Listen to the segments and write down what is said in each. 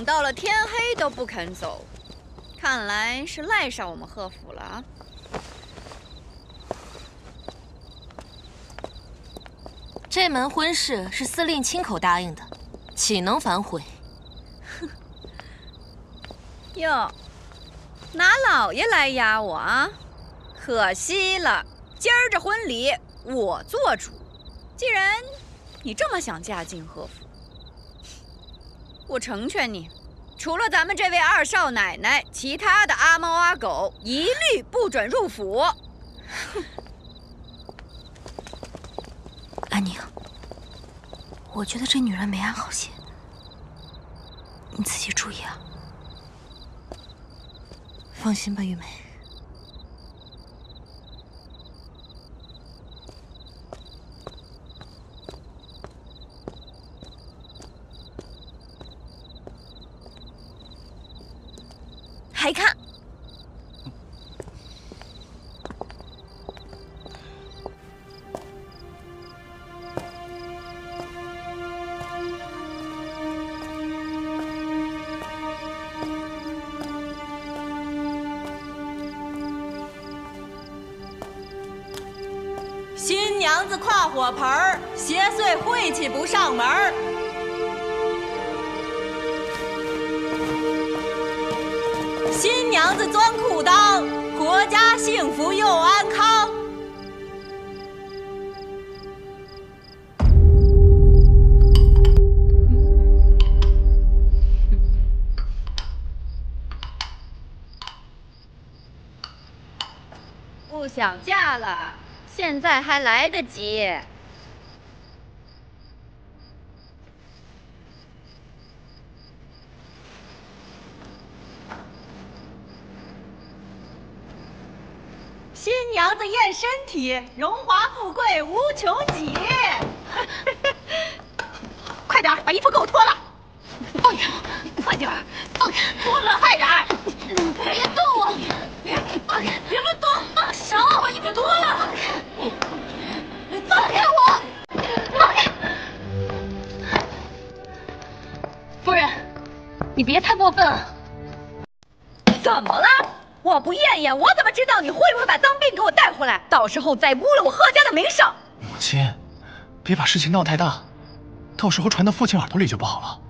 等到了天黑都不肯走，看来是赖上我们贺府了啊。 这门婚事是司令亲口答应的，岂能反悔？ 哼！哟，拿老爷来压我啊！可惜了，今儿这婚礼我做主。既然你这么想嫁进贺府，我成全你，除了咱们这位二少奶奶，其他的阿猫阿狗一律不准入府。 安宁，我觉得这女人没安好心，你自己注意啊。 放心吧，玉梅。 还看？ 新娘子跨火盆儿，邪祟晦气不上门儿。新娘子钻裤裆，国家幸福又安康。 不想嫁了，现在还来得及。 新娘子验身体，荣华富贵无穷极。快点，把衣服给我脱了！放开，快点，放开，脱了，快点！别动我！放开，别乱动！放手，把衣服脱了！放开我！放开！ 夫人，你别太过分了。 怎么了？我不验验，我怎么知道你会不会把脏病给我带回来？到时候再污了我贺家的名声。 母亲，别把事情闹太大，到时候传到父亲耳朵里就不好了。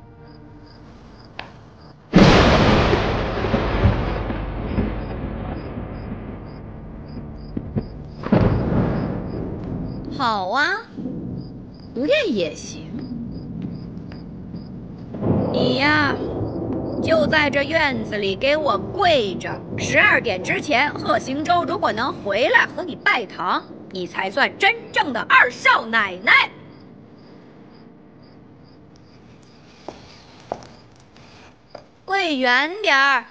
好啊，不练也行。你呀，就在这院子里给我跪着，12点之前，贺行舟如果能回来和你拜堂，你才算真正的二少奶奶。跪远点儿。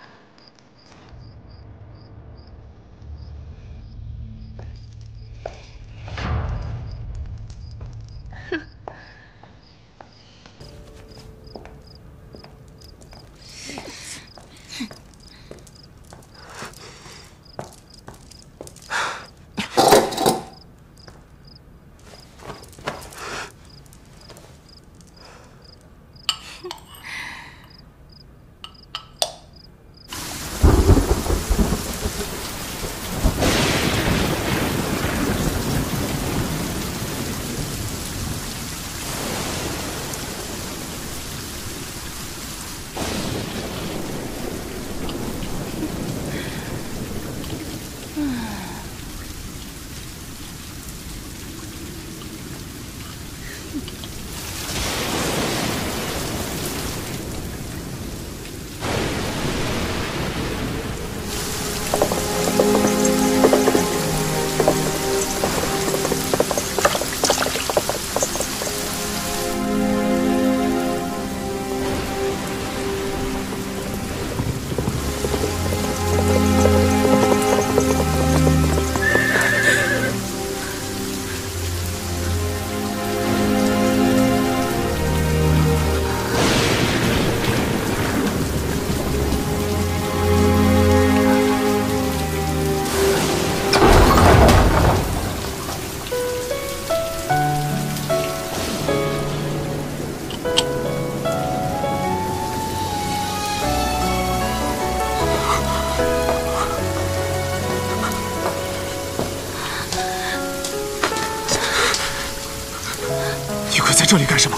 这里干什么？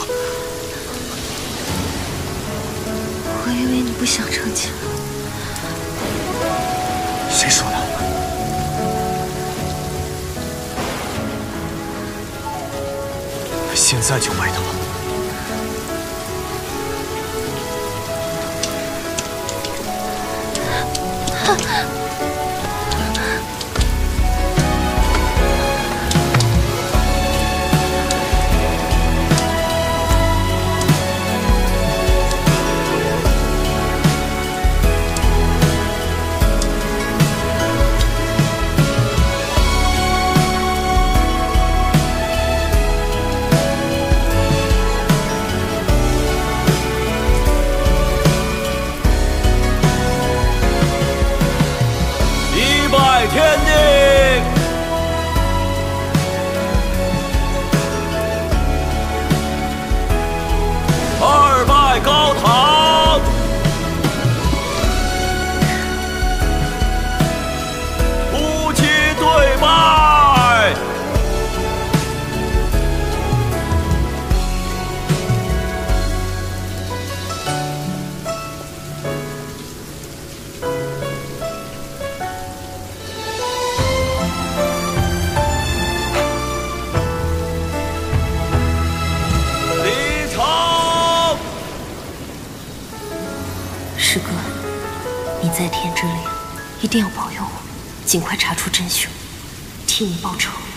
我以为你不想成亲了。 谁说的？现在就卖他。 天地，二拜高堂，夫妻对拜。 师哥，你在天之灵，一定要保佑我，尽快查出真凶，替你报仇。